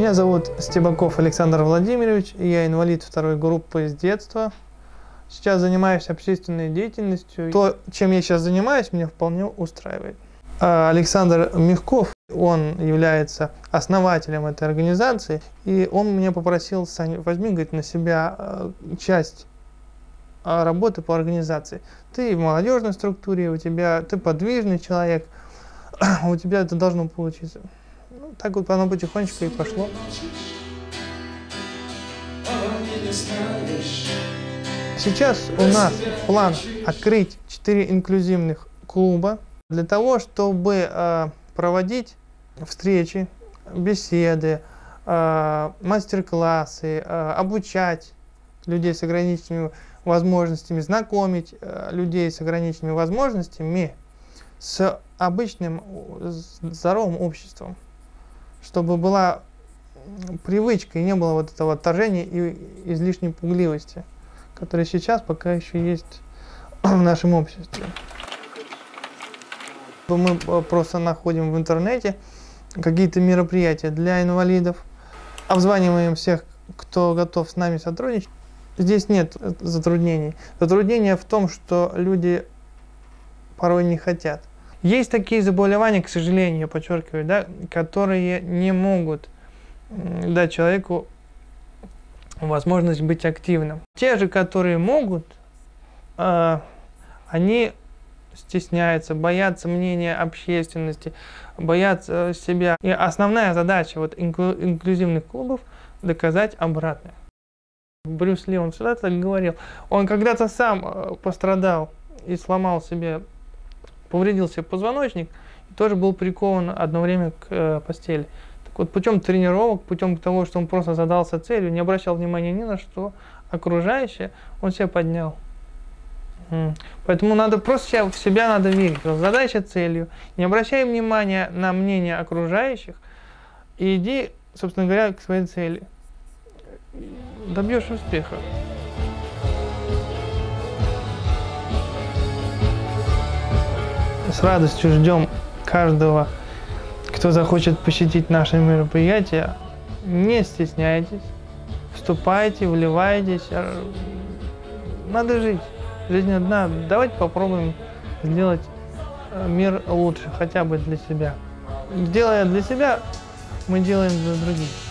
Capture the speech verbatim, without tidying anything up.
Меня зовут Стебаков Александр Владимирович, я инвалид второй группы с детства. Сейчас занимаюсь общественной деятельностью. То, чем я сейчас занимаюсь, меня вполне устраивает. Александр Мягков, он является основателем этой организации, и он меня попросил: Саня, возьми, говорит, на себя часть работы по организации. Ты в молодежной структуре, у тебя, ты подвижный человек, у тебя это должно получиться. Ну, так вот оно потихонечку и пошло. Сейчас у нас план открыть четыре инклюзивных клуба для того, чтобы э, проводить встречи, беседы, э, мастер-классы, э, обучать людей с ограниченными возможностями, знакомить э, людей с ограниченными возможностями с обычным здоровым обществом, чтобы была привычка и не было вот этого отторжения и излишней пугливости, которая сейчас пока еще есть в нашем обществе. Мы просто находим в интернете какие-то мероприятия для инвалидов, обзваниваем всех, кто готов с нами сотрудничать. Здесь нет затруднений. Затруднение в том, что люди порой не хотят. Есть такие заболевания, к сожалению, я подчеркиваю, да, которые не могут дать человеку возможность быть активным. Те же, которые могут, э, они стесняются, боятся мнения общественности, боятся себя. И основная задача вот инклю инклюзивных клубов — доказать обратное. Брюс Ли, он всегда так говорил. Он когда-то сам пострадал и сломал себе, повредил себе позвоночник, и тоже был прикован одно время к э, постели. Так вот, путем тренировок, путем того, что он просто задался целью, не обращал внимания ни на что окружающее, он себя поднял. Поэтому надо просто в себя надо верить. Задайся целью, не обращай внимания на мнение окружающих и иди, собственно говоря, к своей цели. Добьешься успеха. С радостью ждем каждого, кто захочет посетить наше мероприятие. Не стесняйтесь, вступайте, вливайтесь. Надо жить. Жизнь одна. Давайте попробуем сделать мир лучше, хотя бы для себя. Делая для себя, мы делаем для других.